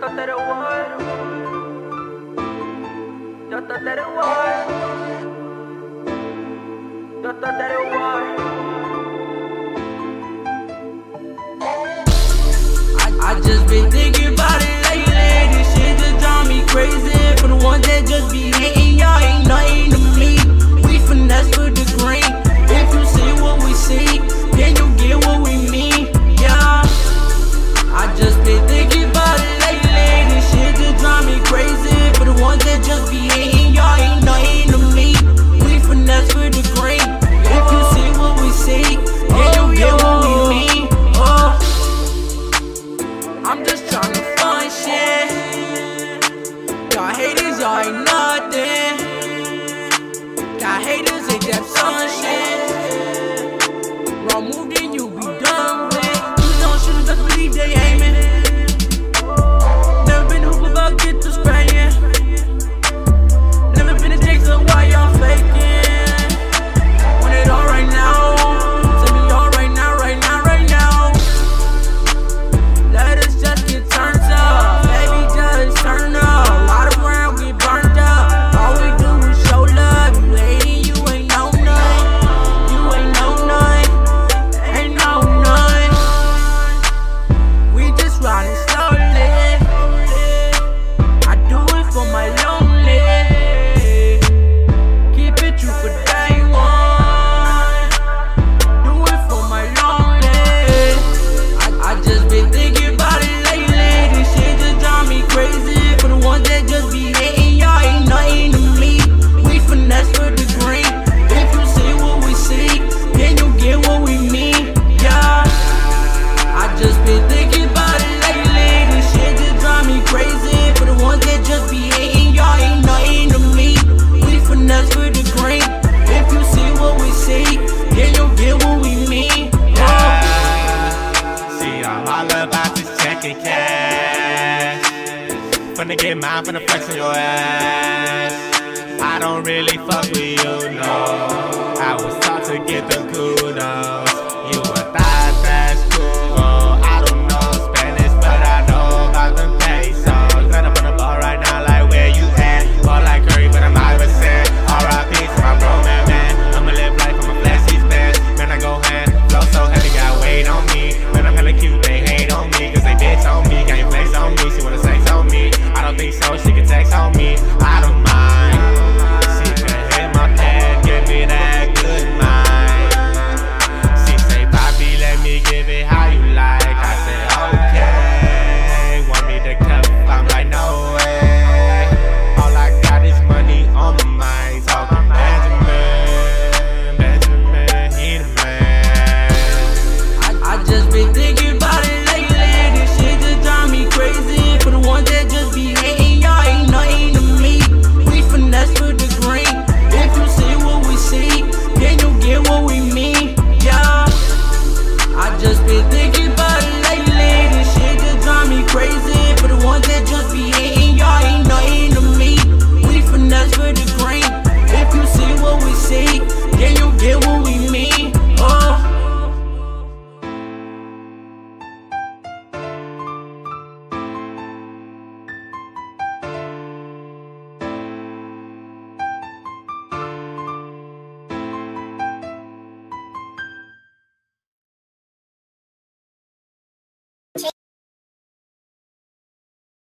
thought that it would. You thought that it would. You thought that it would. I just been thinking about it lately. This shit just drive me crazy. For the ones that just be hating, y'all ain't nothing to me. We finesse for the green. If you see what we see, then you get what we mean. Yeah, I just been thinking about it lately. This shit just drive me crazy. For the ones that just be hating, y'all ain't nothing to me. We finesse for the green. If you see what we see, then you get what we mean. I'm just tryna fun shit. Y'all haters, y'all ain't nothing. Got haters, ain't that sun shit. Wrong move, then you be done with. You don't shoot, just believe they aiming. Never been hoop about get to spraying. Never been a Jake, so why y'all faking? Want it all right now. Tell me all right now, right now, right now. Let us just get turned up. Baby, just turn up. A lot of round get burnt up. All we do is show love. You hating, you ain't know none. You ain't know none. Ain't know none. We just riding slowly. I do it for my lonely. Keep it true for day one. Do it for my lonely. I just been thinking about it lately. This shit just drive me crazy. For the ones that just be hating, y'all ain't nothing to me. We finesse for the green. If you see what we see, then you get what we mean. Yeah, I just been thinking about it lately. This shit just drive me crazy. For the ones that just be hating, y'all ain't nothing to me. We finesse for the green. If you see what we see, then you get what we mean. See, I'm all about this checking cash. Finna get mine, finna flex on your ass. I don't really fuck with you, no. I was taught to get the kudos.